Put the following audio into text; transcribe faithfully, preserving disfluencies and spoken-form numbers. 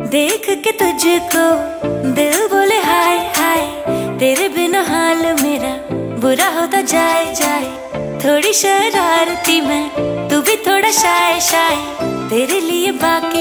देख के तुझको दिल बोले हाय हाय, तेरे बिना हाल मेरा बुरा होता जाए जाए। थोड़ी शरारती मैं, तू भी थोड़ा शाय शाय, तेरे लिए बाकी